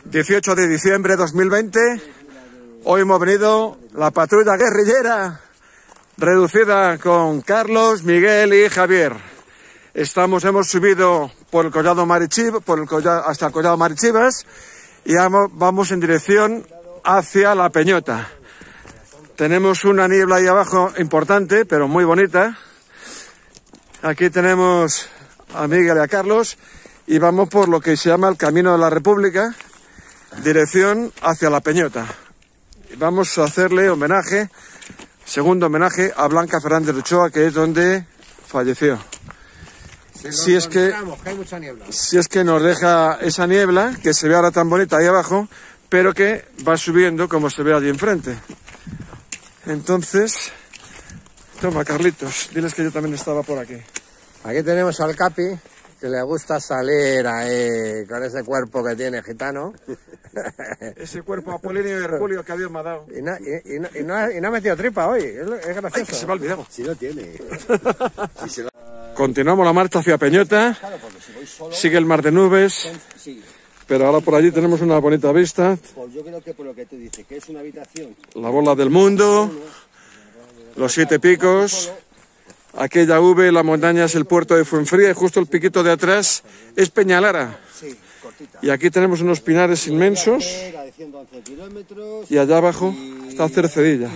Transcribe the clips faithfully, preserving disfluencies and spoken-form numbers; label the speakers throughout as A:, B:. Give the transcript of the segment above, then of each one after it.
A: dieciocho de diciembre de dos mil veinte. Hoy hemos venido la patrulla guerrillera reducida con Carlos, Miguel y Javier. Estamos, hemos subido por el collado Marichivas, por el collado, hasta el collado Marichivas y vamos, vamos en dirección hacia la Peñota. Tenemos una niebla ahí abajo importante, pero muy bonita. Aquí tenemos a Miguel y a Carlos y vamos por lo que se llama el Camino de la República, dirección hacia la Peñota. Vamos a hacerle homenaje, segundo homenaje a Blanca Fernández de Ochoa, que es donde falleció. Si, si es que, que hay mucha niebla. Si es que nos deja esa niebla, que se ve ahora tan bonita ahí abajo, pero que va subiendo como se ve allí enfrente. Entonces, toma Carlitos, diles que yo también estaba por aquí.
B: Aquí tenemos al Capi, que le gusta salir ahí con ese cuerpo que tiene gitano.
A: Ese cuerpo Apolinio y Herculio que Dios me ha dado.
B: Y no, y, y no, y no, ha, y no ha metido tripa hoy, es, es gracioso.
A: Ay, que se me ha olvidado.
B: Si no tiene. Si se lo...
A: Continuamos la marcha hacia Peñota, sigue el mar de nubes, pero ahora por allí tenemos una bonita vista.
B: Pues yo creo que por lo que tú dices, que es una habitación.
A: La bola del mundo, los siete picos, aquella V, la montaña es el puerto de Fuenfría y justo el piquito de atrás es Peñalara. Y aquí tenemos unos pinares inmensos y allá abajo está Cercedilla.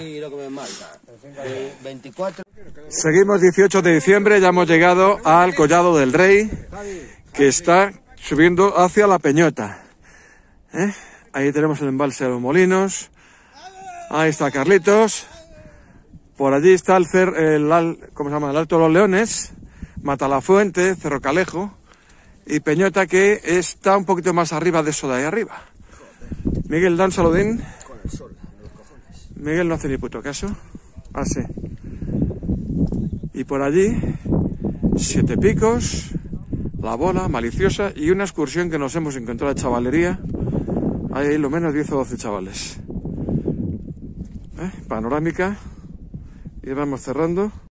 A: Seguimos dieciocho de diciembre, ya hemos llegado al Collado del Rey, que está subiendo hacia la Peñota. ¿Eh? Ahí tenemos el embalse de los Molinos, ahí está Carlitos, por allí está el, cer el, ¿cómo se llama? El Alto de los Leones, Matalafuente, Cerro Calejo y Peñota, que está un poquito más arriba de eso de ahí arriba. Miguel, da un saludín. Miguel no hace ni puto caso. Ah, sí. Y por allí, siete picos, la bola maliciosa y una excursión que nos hemos encontrado de chavalería. Hay lo menos diez o doce chavales. ¿Eh? Panorámica. Y vamos cerrando.